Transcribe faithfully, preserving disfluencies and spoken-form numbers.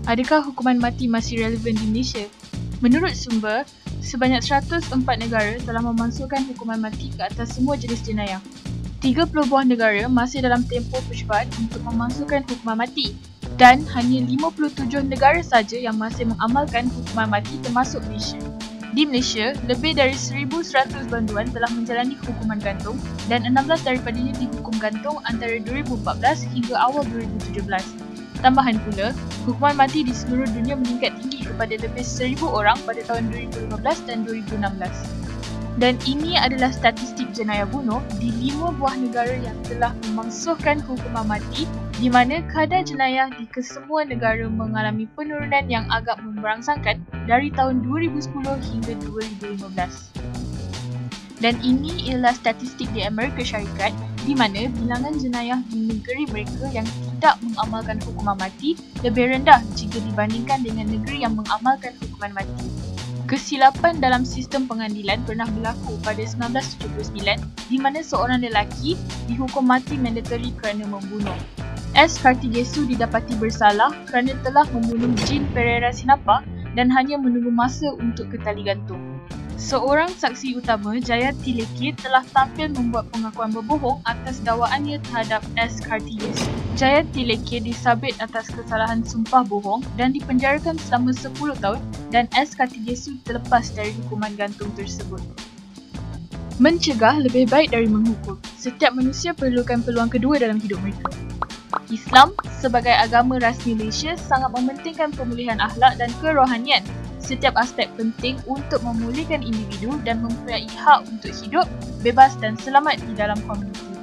Adakah hukuman mati masih relevan di Malaysia? Menurut sumber, sebanyak seratus empat negara telah memasukkan hukuman mati ke atas semua jenis jenayah. tiga puluh buah negara masih dalam tempoh percubaan untuk memasukkan hukuman mati dan hanya lima puluh tujuh negara saja yang masih mengamalkan hukuman mati termasuk Malaysia. Di Malaysia, lebih dari seribu seratus banduan telah menjalani hukuman gantung dan enam belas daripadanya dihukum gantung antara dua ribu empat belas hingga awal dua ribu tujuh belas. Tambahan pula, hukuman mati di seluruh dunia meningkat tinggi kepada lebih seribu orang pada tahun dua ribu lima belas dan dua ribu enam belas. Dan ini adalah statistik jenayah bunuh di lima buah negara yang telah memansuhkan hukuman mati, di mana kadar jenayah di kesemua negara mengalami penurunan yang agak memberangsangkan dari tahun dua ribu sepuluh hingga dua ribu lima belas. Dan ini ialah statistik di Amerika Syarikat, di mana bilangan jenayah di negeri mereka yang tidak mengamalkan hukuman mati lebih rendah jika dibandingkan dengan negeri yang mengamalkan hukuman mati. Kesilapan dalam sistem pengadilan pernah berlaku pada seribu sembilan ratus tujuh puluh sembilan, di mana seorang lelaki dihukum mati mandatory kerana membunuh. S. Karthigesu didapati bersalah kerana telah membunuh Jean Pereira Sinapa dan hanya menunggu masa untuk ke tali gantung. Seorang saksi utama, Jayati Lekir, telah tampil membuat pengakuan berbohong atas dakwaannya terhadap S. Karthigesu. Jayati Lekir disabit atas kesalahan sumpah bohong dan dipenjarakan selama sepuluh tahun dan S. Karthigesu terlepas dari hukuman gantung tersebut. Mencegah lebih baik dari menghukum. Setiap manusia perlukan peluang kedua dalam hidup mereka. Islam sebagai agama rasmi Malaysia sangat mementingkan pemulihan akhlak dan kerohanian. Setiap aspek penting untuk memulihkan individu dan mempunyai hak untuk hidup, bebas dan selamat di dalam komuniti.